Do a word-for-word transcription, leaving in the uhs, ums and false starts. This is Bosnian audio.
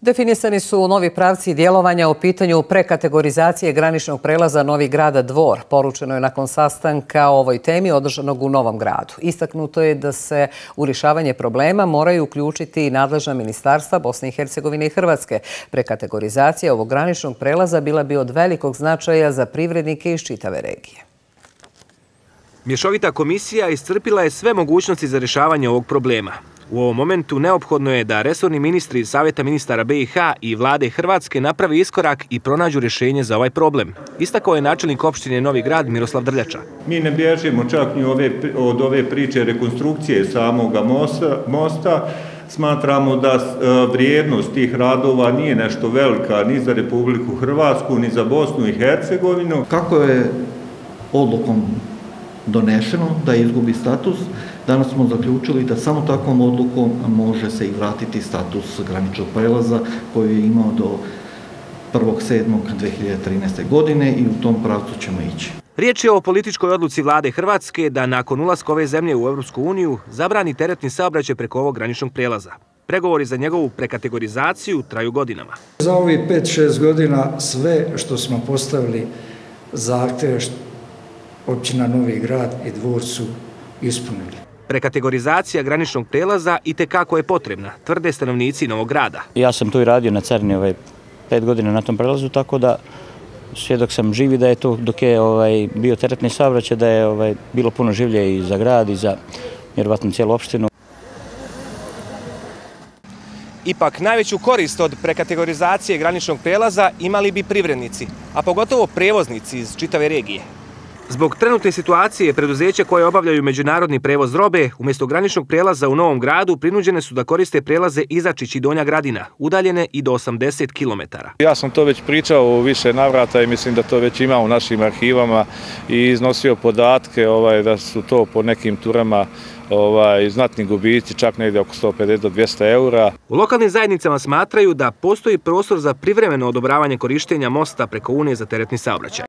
Definisani su novi pravci djelovanja u pitanju prekategorizacije graničnog prelaza Novi Grad Dvor. Poručeno je nakon sastanka o ovoj temi održanog u Novom Gradu. Istaknuto je da se u rješavanje problema moraju uključiti i nadležna ministarstva Bosne i Hercegovine i Hrvatske. Prekategorizacija ovog graničnog prelaza bila bi od velikog značaja za privrednike iz čitave regije. Mješovita komisija iscrpila je sve mogućnosti za rješavanje ovog problema. U ovom momentu neophodno je da resorni ministri iz Savjeta ministara B i H i vlade Hrvatske napravi iskorak i pronađu rješenje za ovaj problem. Istakao je načelnik opštine Novi Grad Miroslav Drljača. Mi ne bježimo čak ni od ove priče rekonstrukcije samoga mosta. Smatramo da vrijednost tih radova nije nešto velika ni za Republiku Hrvatsku, ni za Bosnu i Hercegovinu. Kako je odlukom donešeno da izgubi status, danas smo zaključili da samo takvom odlukom može se i vratiti status graničnog prelaza koji je imao do prvog sedmog dve hiljade trinaeste. godine i u tom pravcu ćemo ići. Riječ je o političkoj odluci vlade Hrvatske da nakon ulaska ove zemlje u Europsku uniju zabrani teretni saobraćaj preko ovog graničnog prelaza. Pregovori za njegovu prekategorizaciju traju godinama. Za ovih pet šest godina sve što smo postavili zahtjeve općina Novi Grad i Dvor su ispunili. Prekategorizacija graničnog prelaza itekako je potrebna, tvrde stanovnici Novog Grada. Ja sam tu i radio na carini ovaj, pet godina na tom prelazu, tako da svjedok sam živi da je to dok je ovaj, bio teretni saobraćaj, da je ovaj, bilo puno življe i za grad i za vjerovatno cijelu opštinu. Ipak, najveću korist od prekategorizacije graničnog prelaza imali bi privrednici, a pogotovo prevoznici iz čitave regije. Zbog trenutne situacije, preduzeća koje obavljaju međunarodni prevoz robe, umjesto graničnog prelaza u Novom Gradu, prinuđene su da koriste prelaze Izačić i Donja Gradina, udaljene i do osamdeset kilometara. Ja sam to već pričao u više navrata i mislim da to već ima u našim arhivama i iznosio podatke ovaj, da su to po nekim turama ovaj, znatni gubici, čak negdje oko sto pedeset do dvjesto eura. U lokalnim zajednicama smatraju da postoji prostor za privremeno odobravanje korištenja mosta preko Unije za teretni saobraćaj.